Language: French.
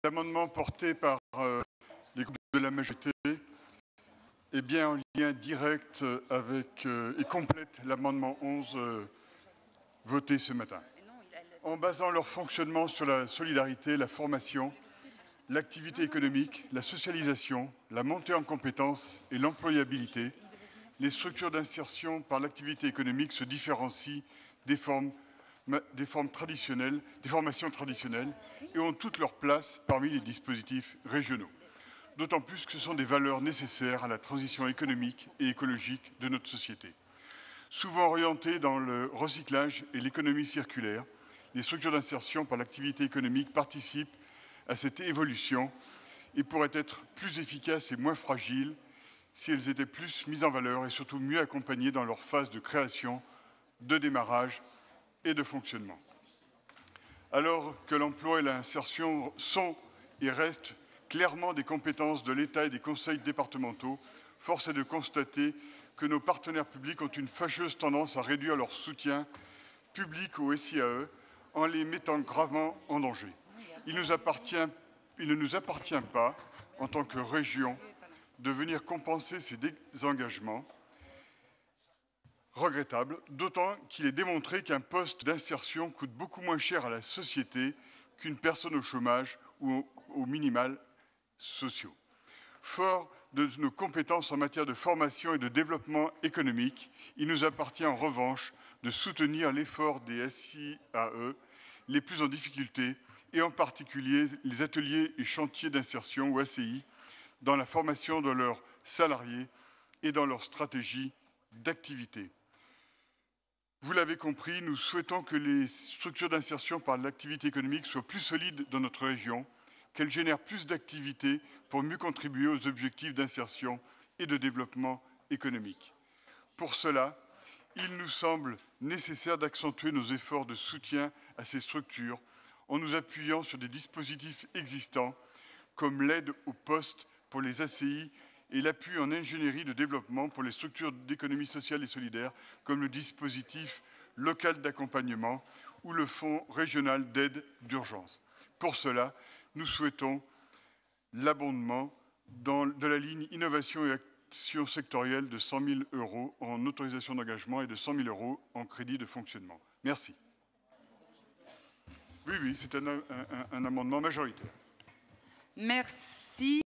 L'amendement porté par les groupes de la majorité est bien en lien direct avec et complète l'amendement 11 voté ce matin. En basant leur fonctionnement sur la solidarité, la formation, l'activité économique, la socialisation, la montée en compétences et l'employabilité, les structures d'insertion par l'activité économique se différencient des formations traditionnelles et ont toute leur place parmi les dispositifs régionaux. D'autant plus que ce sont des valeurs nécessaires à la transition économique et écologique de notre société. Souvent orientées dans le recyclage et l'économie circulaire, les structures d'insertion par l'activité économique participent à cette évolution et pourraient être plus efficaces et moins fragiles si elles étaient plus mises en valeur et surtout mieux accompagnées dans leur phase de création, de démarrage et de fonctionnement. Alors que l'emploi et l'insertion sont et restent clairement des compétences de l'État et des conseils départementaux, force est de constater que nos partenaires publics ont une fâcheuse tendance à réduire leur soutien public aux SIAE en les mettant gravement en danger. Il ne nous appartient pas, en tant que région, de venir compenser ces désengagements regrettables, d'autant qu'il est démontré qu'un poste d'insertion coûte beaucoup moins cher à la société qu'une personne au chômage ou au minimal sociaux. Fort de nos compétences en matière de formation et de développement économique, il nous appartient en revanche de soutenir l'effort des SIAE les plus en difficulté et en particulier les ateliers et chantiers d'insertion ou ACI dans la formation de leurs salariés et dans leur stratégie d'activité. Vous l'avez compris, nous souhaitons que les structures d'insertion par l'activité économique soient plus solides dans notre région, qu'elles génèrent plus d'activités pour mieux contribuer aux objectifs d'insertion et de développement économique. Pour cela, il nous semble nécessaire d'accentuer nos efforts de soutien à ces structures en nous appuyant sur des dispositifs existants comme l'aide au poste pour les ACI et l'appui en ingénierie de développement pour les structures d'économie sociale et solidaire comme le dispositif local d'accompagnement ou le fonds régional d'aide d'urgence. Pour cela, nous souhaitons l'abondement de la ligne innovation et action sectorielle de 100 000 € en autorisation d'engagement et de 100 000 € en crédit de fonctionnement. Merci. Oui, c'est un amendement majoritaire. Merci.